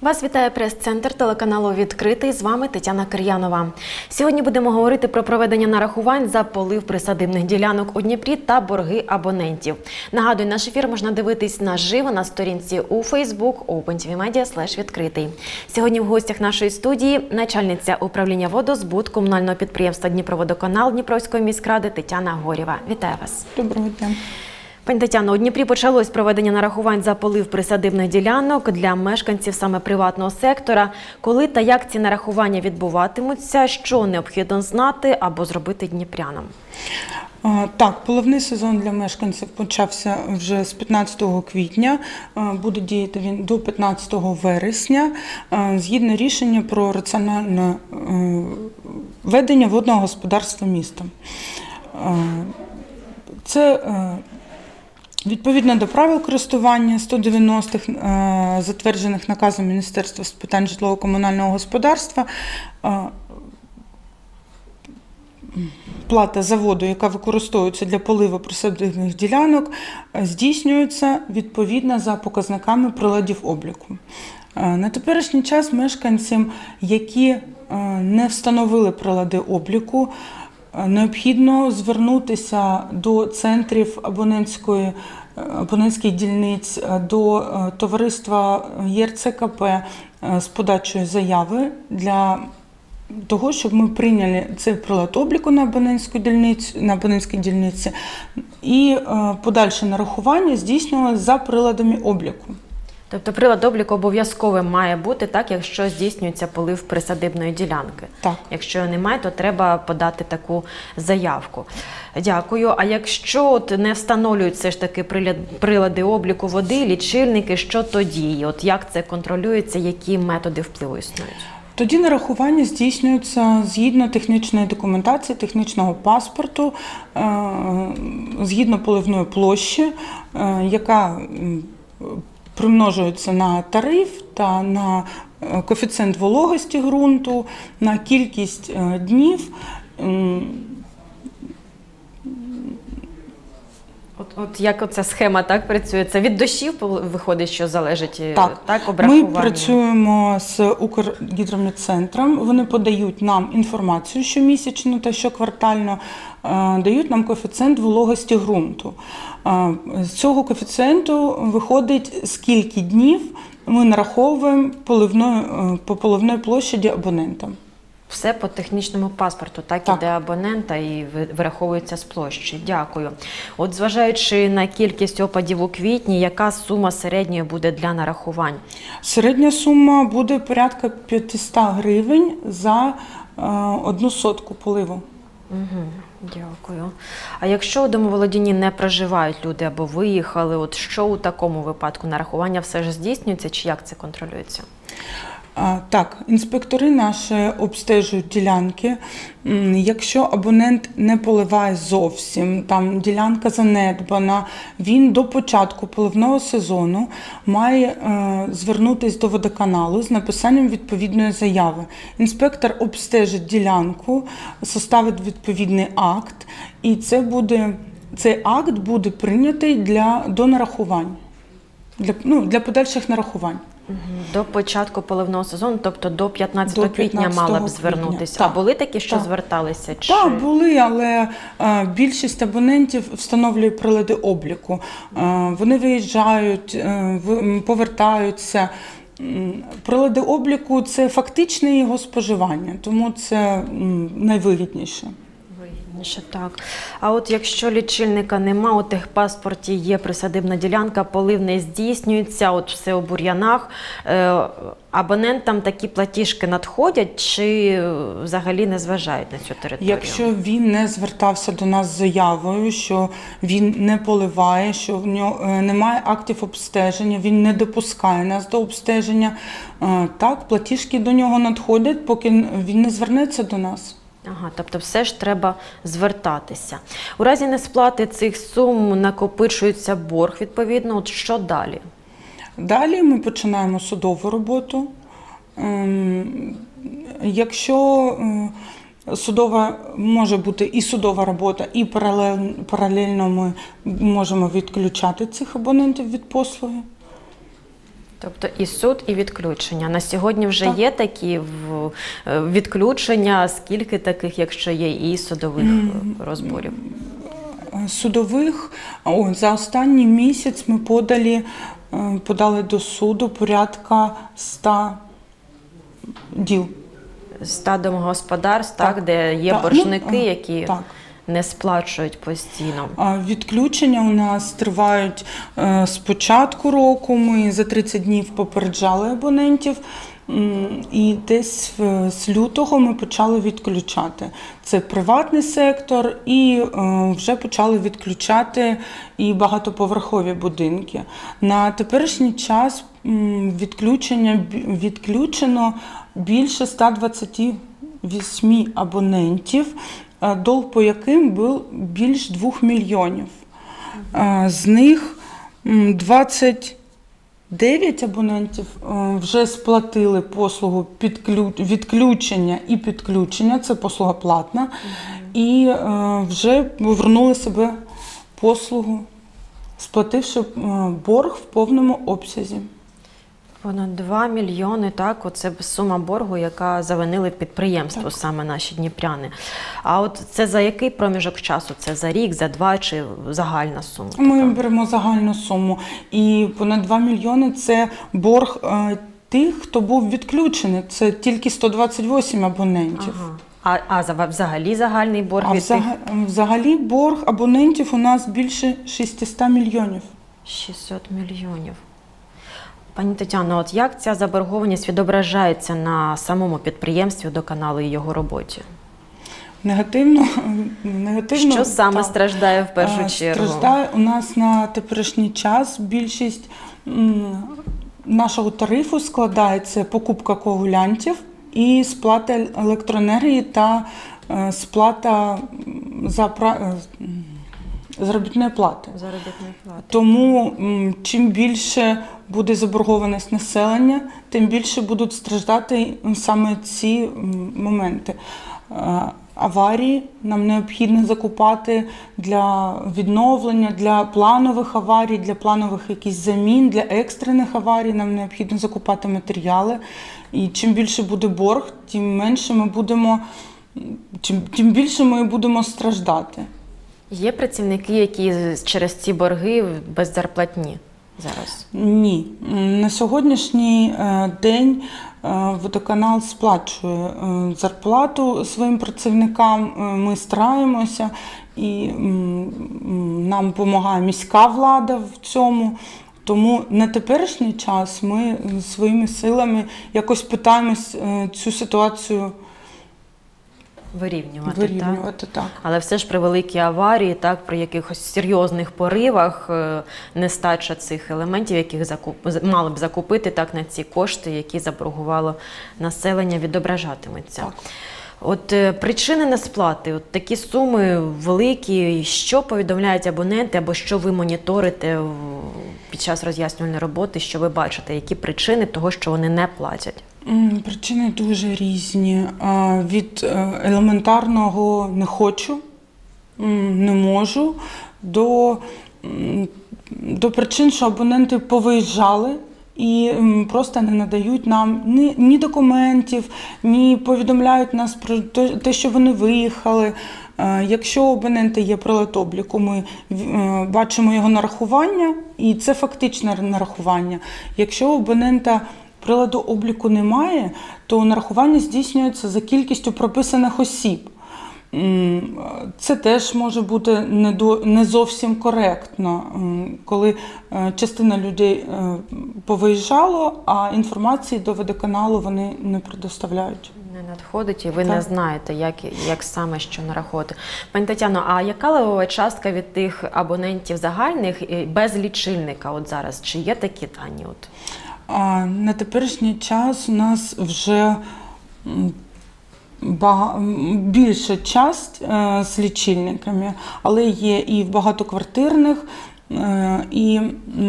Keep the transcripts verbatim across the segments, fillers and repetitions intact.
Вас вітає прес-центр телеканалу «Відкритий». З вами Тетяна Кир'янова. Сьогодні будемо говорити про проведення нарахувань за полив присадибних ділянок у Дніпрі та борги абонентів. Нагадую, наш ефір можна дивитись наживо на сторінці у Facebook OpenTVMedia слеш відкритий. Сьогодні в гостях нашої студії начальниця управління водозбут комунального підприємства «Дніпроводоканал» Дніпровської міськради Тетяна Горєва. Вітаю вас. Доброго дня. Пані Тетяно, у Дніпрі почалось проведення нарахувань за полив присадибних ділянок для мешканців саме приватного сектора. Коли та як ці нарахування відбуватимуться, що необхідно знати або зробити дніпрянам? Так, поливний сезон для мешканців почався вже з п'ятнадцятого квітня, буде діяти він до п'ятнадцятого вересня, згідно рішення про раціональне ведення водного господарства міста. Це відповідно до правил користування сто дев'яностих, затверджених наказом Міністерства з питань житлово-комунального господарства, плата за воду, яка використовується для поливу присадибних ділянок, здійснюється відповідно за показниками приладів обліку. На теперішній час мешканцям, які не встановили прилади обліку, необхідно звернутися до центрів абонентської, абонентських дільниць, до товариства ЄРЦКП з подачою заяви для того, щоб ми прийняли цей прилад обліку на абонентську дільницю, на абонентській дільниці, і подальше нарахування здійснювалося за приладами обліку. Тобто прилад обліку обов'язковим має бути, так, якщо здійснюється полив присадибної ділянки. Так. Якщо його немає, то треба подати таку заявку. Дякую. А якщо от не встановлюють все ж таки прилади обліку води, лічильники, що тоді? От як це контролюється, які методи впливу існують? Тоді нарахування здійснюється згідно технічної документації, технічного паспорту, згідно поливної площі, яка примножується на тариф та на коефіцієнт вологості ґрунту, на кількість днів. От, от як оця схема так працює? Це від дощів виходить, що залежить так, так, обрахування? Ми працюємо з Укргідрометцентром, вони подають нам інформацію щомісячно та щоквартально, дають нам коефіцієнт вологості ґрунту. З цього коефіцієнту виходить, скільки днів ми нараховуємо поливною, по поливної площаді абонентам. Все по технічному паспорту, так, так. іде абонента і вираховується з площі. Дякую. От зважаючи на кількість опадів у квітні, яка сума середньої буде для нарахувань? Середня сума буде порядка п'ятсот гривень за е, одну сотку поливу. Угу, дякую. А якщо у домоволодінні не проживають люди або виїхали, от що у такому випадку? Нарахування все ж здійснюється чи як це контролюється? Так, інспектори наші обстежують ділянки. Якщо абонент не поливає зовсім, там ділянка занедбана, він до початку поливного сезону має е, звернутися до водоканалу з написанням відповідної заяви. Інспектор обстежить ділянку, составить відповідний акт, і це буде, цей акт буде прийнятий для, до нарахувань, для, ну, для подальших нарахувань. До початку поливного сезону, тобто до п'ятнадцятого квітня мала б звернутися. А були такі, що так. зверталися? Чи... Так, були, але е, більшість абонентів встановлює прилади обліку. Е, вони виїжджають, е, повертаються. Прилади обліку – це фактичне його споживання, тому це найвигідніше. Так. А от якщо лічильника нема, у техпаспорті є присадибна ділянка, полив не здійснюється, от все у бур'янах, е, абонентам такі платіжки надходять чи взагалі не зважають на цю територію? Якщо він не звертався до нас з заявою, що він не поливає, що в нього немає актів обстеження, він не допускає нас до обстеження, е, так, платіжки до нього надходять, поки він не звернеться до нас. Ага, тобто все ж треба звертатися. У разі несплати цих сум накопичується борг, відповідно, от що далі? Далі ми починаємо судову роботу. Якщо судова може бути і судова робота, і паралельно ми можемо відключати цих абонентів від послуги. Тобто і суд, і відключення. На сьогодні вже Так. є такі в- е, відключення, скільки таких, якщо є, і судових е, розборів? Судових, о, за останній місяць ми подали, е, подали до суду порядка ста діл. Ста домогосподарств, так, Так. де є Так, ну, боржники, е, які так. не сплачують постійно. А Відключення у нас тривають е, з початку року. Ми за тридцять днів попереджали абонентів. М, І десь в- з лютого ми почали відключати. Це приватний сектор, і е, вже почали відключати і багатоповерхові будинки. На теперішній час м, відключення бі- відключено більше ста двадцяти восьми абонентів, е, долг по яким був більш двох мільйонів. Е, З них м, двадцять дев'ять абонентів е, вже сплатили послугу підклю- відключення і підключення, це послуга платна, і е, вже повернули себе послугу, сплативши е, борг в повному обсязі. Понад два мільйони, так, оце сума боргу, яка завинили підприємству, Так. саме наші дніпряни. А от це за який проміжок часу? Це за рік, за два чи загальна сума? Ми така? беремо загальну суму, і понад два мільйони – це борг е, тих, хто був відключений. Це тільки сто двадцять вісім абонентів. Ага. А, а за- взагалі загальний борг А від тих взага- взагалі борг абонентів у нас більше шістсот мільйонів. шістсот мільйонів. Пані Тетяно, от як ця заборгованість відображається на самому підприємстві «Водоканалу» і його роботі? Негативно, негативно Що саме так. страждає в першу Е, чергу? Страждає у нас на теперішній час більшість м, нашого тарифу складається покупка коагулянтів і сплата електроенергії та е, сплата м, за пра- е, м, заробітної плати. Заробітної плати. Тому м, чим більше буде заборгованість населення, тим більше будуть страждати м, саме ці м, моменти. Е, Аварії нам необхідно закупати для відновлення, для планових аварій, для планових якихось замін, для екстрених аварій нам необхідно закупати матеріали. І чим більше буде борг, тим менше ми будемо, чим, тим більше ми будемо страждати. Є працівники, які через ці борги без зарплатні зараз? Ні. На сьогоднішній е, день е, водоканал сплачує е, зарплату своїм працівникам. Е, Ми стараємося і м, м, нам допомагає міська влада в цьому. Тому на теперішній час ми своїми силами якось питаємось е, цю ситуацію Вирівнювати, так? вирівнювати. Так. Але все ж при великій аварії, так, при якихось серйозних поривах, е, нестача цих елементів, яких закуп... з- мали б закупити так, на ці кошти, які заборгувало населення, відображатиметься. Так. От е, причини несплати, от такі суми великі, що повідомляють абоненти або що ви моніторите в- під час роз'яснювальної роботи, що ви бачите, які причини того, що вони не платять? М, Причини дуже різні. А, Від е, елементарного не хочу, м, не можу, до, м, до причин, що абоненти повиїжджали і м, просто не надають нам ні, ні документів, ні повідомляють нас про те, те, що вони виїхали. Е, Якщо у абонента є прилад обліку, ми е, бачимо його нарахування, і це фактичне нарахування. Якщо у абонента приладу обліку немає, то нарахування здійснюється за кількістю прописаних осіб. М, Це теж може бути не, до, не зовсім коректно, м, коли е, частина людей е, повиїжджало, а інформації до водоканалу вони не предоставляють. Не надходить, і ви Так. не знаєте, як, як саме що нарахувати. Пані Тетяно, а яка левова частка від тих абонентів загальних і без лічильника от зараз? Чи є такі дані? От? А на теперішній час у нас вже м, бага- м, більша часть е, з лічильниками, але є і в багатоквартирних, е, і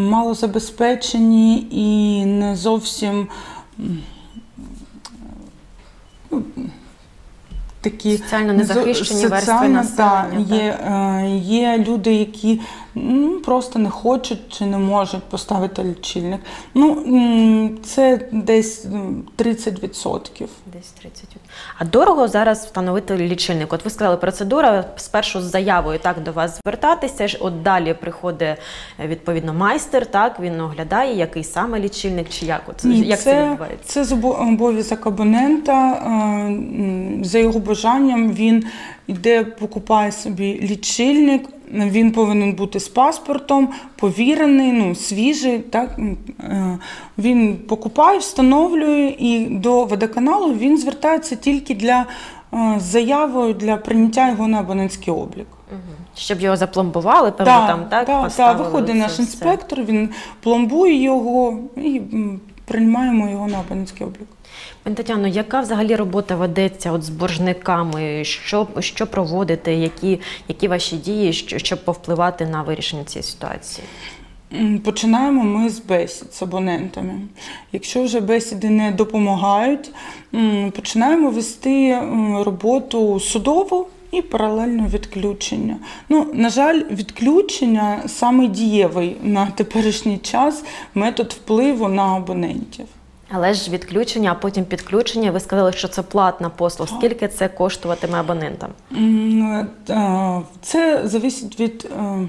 малозабезпечені, і не зовсім м, ну, такі соціально незахищені верстви соціально, населення. Та, є, е, є люди, які ну, просто не хочуть чи не можуть поставити лічильник. Ну, м, це десь м, тридцять відсотків. Десь тридцять. А дорого зараз встановити лічильник? От ви сказали, процедура спершу з заявою так до вас звертатися, ж от далі приходить відповідно майстер, так, він оглядає, який саме лічильник, чи як, от, Ні, як це, це відбувається? Це зобо- обов'язок абонента. е, м, За його бажанням він йде, покупає собі лічильник. Він повинен бути з паспортом, повірений, ну, свіжий. Так? Е, Він покупає, встановлює, і до водоканалу він звертається тільки для е, з заявою для прийняття його на абонентський облік. Угу. Щоб його запломбували, певно, Так, там, так, так, поставили. так, виходить це наш все. інспектор, він пломбує його і м, приймаємо його на абонентський облік. Пані Тетяно, яка взагалі робота ведеться от з боржниками? Що, що проводите? Які, які ваші дії, що- щоб повпливати на вирішення цієї ситуації? М, Починаємо ми з бесід з абонентами. Якщо вже бесіди не допомагають, м, починаємо вести м, роботу судову і паралельно відключення. Ну, на жаль, відключення саме дієвий на теперішній час метод впливу на абонентів. Але ж відключення, а потім підключення. Ви сказали, що це платна послуга. Скільки це коштуватиме абонентам? М, е, Це залежить від е,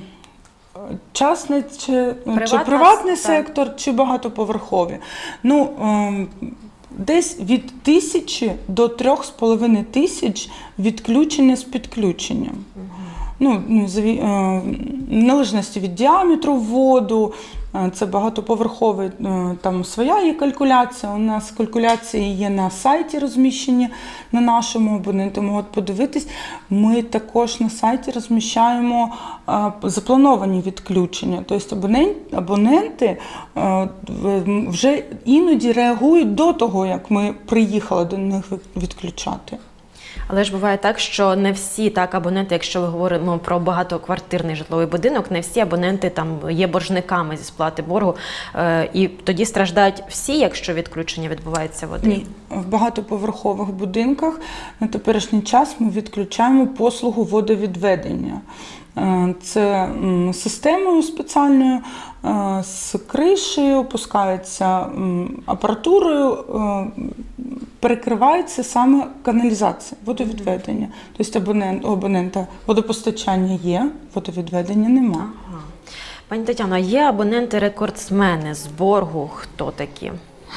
частний чи, чи Приватна, приватний так. сектор, чи багатоповерхові. Ну, е, десь від тисячі до трьох з половиною тисяч відключення з підключенням. Ну, ну, заві- е, в належності від діаметру вводу, е, це багатоповерховий, е, там своя є калькуляція. У нас калькуляції є на сайті розміщені, на нашому, абоненти можуть подивитись. Ми також на сайті розміщаємо е, заплановані відключення. Тобто абонент, абоненти е, в- вже іноді реагують до того, як ми приїхали до них відключати. Але ж буває так, що не всі так абоненти, якщо ми говоримо про багатоквартирний житловий будинок, не всі абоненти там є боржниками зі сплати боргу, е, і тоді страждають всі, якщо відключення відбувається води. Ні, в багатоповерхових будинках на теперішній час ми відключаємо послугу водовідведення. Е, Це м, системою спеціальною е, з кришею, опускається м, апаратурою, е, перекривається саме каналізація, водовідведення. Тобто абонент, у абонента водопостачання є, водовідведення нема. Ага. Пані Тетяно, а є абоненти-рекордсмени з боргу? Хто такі?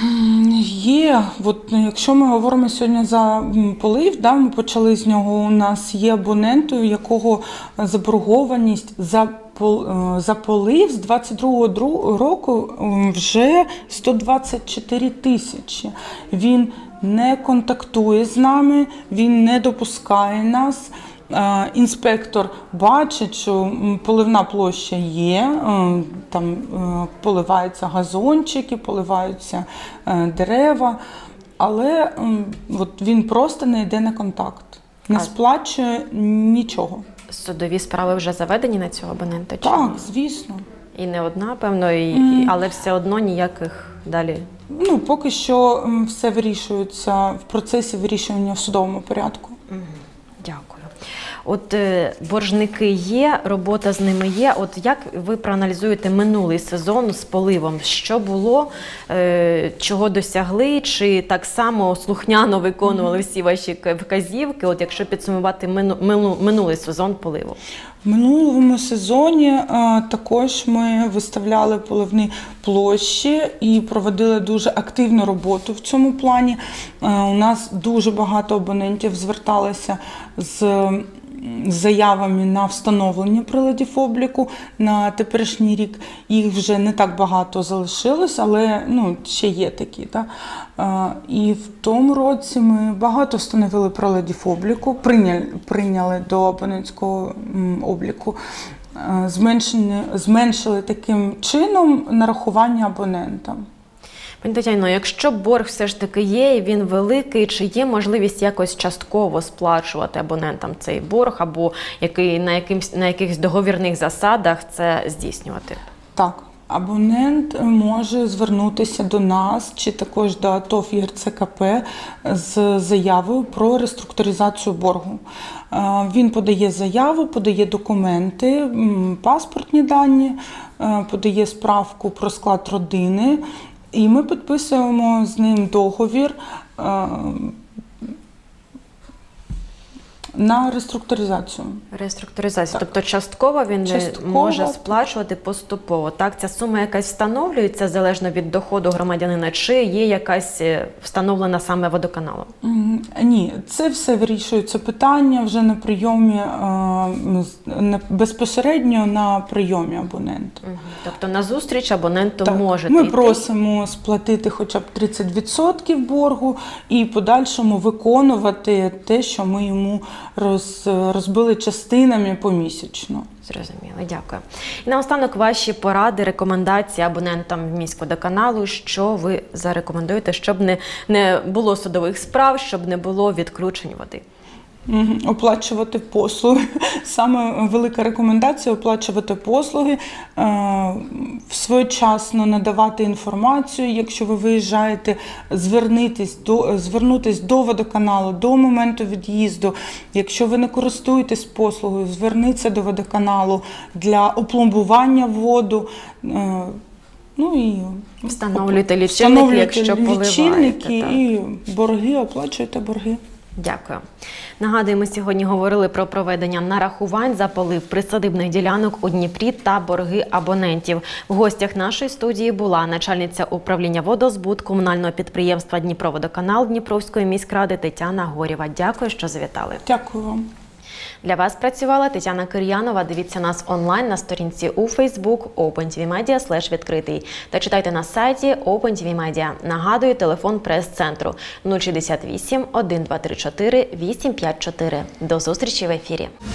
Є, от якщо ми говоримо сьогодні за м, полив, да, ми почали з нього. У нас є абонент, у якого заборгованість за пол- е, за полив з двадцять другого року м, вже сто двадцять чотири тисячі. Він не контактує з нами, він не допускає нас. Е, Інспектор бачить, що м, поливна площа є, е, там е, поливаються газончики, поливаються е, дерева, але м, от він просто не йде на контакт, не А- сплачує нічого. Судові справи вже заведені на цього абонента? Чи Так, ні? звісно. І не одна, певно, і, Мгм. але все одно ніяких далі. Ну, поки що м, все вирішується в процесі вирішування в судовому порядку. Мгм. Дякую. От е, боржники є, робота з ними є. От як ви проаналізуєте минулий сезон з поливом? Що було, е, чого досягли, чи так само слухняно виконували всі ваші к- вказівки, от якщо підсумувати мину, мину, минулий сезон поливу? В минулому сезоні е, також ми виставляли поливні площі і проводили дуже активну роботу в цьому плані. Е, у нас дуже багато абонентів зверталися з м, заявами на встановлення приладів обліку. На теперішній рік їх вже не так багато залишилось, але ну, ще є такі. Так? Е, і в тому році ми багато встановили приладів обліку, прийняли, прийняли до абонентського м, обліку. Е, Зменшені, зменшили таким чином нарахування абонентам. Пані Тетяно, якщо борг все ж таки є, і він великий, чи є можливість якось частково сплачувати абонентам цей борг, або який, на, якимсь, на якихось договірних засадах це здійснювати? Так, абонент може звернутися до нас чи також до ТОВ ЄРЦКП з заявою про реструктуризацію боргу. Він подає заяву, подає документи, паспортні дані, подає справку про склад родини, і ми підписуємо з ним договір на реструктуризацію. Реструктуризацію. Тобто частково він Частково. може сплачувати поступово. Так, ця сума якась встановлюється залежно від доходу громадянина, чи є якась встановлена саме водоканалом? М, Ні, це все вирішується питання вже на прийомі, е, з- безпосередньо на прийомі абонента. Мгм. Тобто на зустріч абоненту Так, можете ми йти. просимо сплатити хоча б тридцять відсотків боргу і в подальшому виконувати те, що ми йому роз, розбили частинами помісячно. Зрозуміло, дякую. І наостанок ваші поради, рекомендації абонентам міськводоканалу, що ви зарекомендуєте, щоб не, не було судових справ, щоб не було відключень води. Мгм. Оплачувати послуги. Саме велика рекомендація – оплачувати послуги, е, своєчасно надавати інформацію. Якщо ви виїжджаєте, звернутись до, звернутись до водоканалу до моменту від'їзду. Якщо ви не користуєтесь послугою, зверніться до водоканалу для опломбування воду. Е, Ну і Встановлюйте лічильник, встановлюйте якщо поливаєте, лічильники так. і борги, оплачуйте борги. Дякую. Нагадую, ми сьогодні говорили про проведення нарахувань за полив присадибних ділянок у Дніпрі та борги абонентів. В гостях нашої студії була начальниця управління водозбут комунального підприємства «Дніпроводоканал» Дніпровської міськради Тетяна Горєва. Дякую, що завітали. Дякую вам. Для вас працювала Тетяна Кир'янова. Дивіться нас онлайн на сторінці у Facebook OpenTVMedia слеш відкритий та читайте на сайті OpenTVMedia. Нагадую, телефон прес-центру нуль шістдесят вісім, один два три чотири, вісім п'ять чотири. До зустрічі в ефірі.